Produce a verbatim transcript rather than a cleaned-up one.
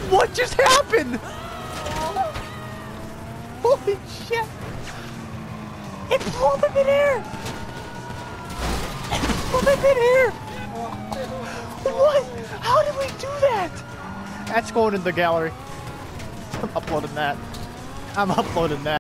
What just happened? Holy shit! It blew up in midair! It blew up in midair! What? How did we do that? That's going in the gallery. I'm uploading that. I'm uploading that.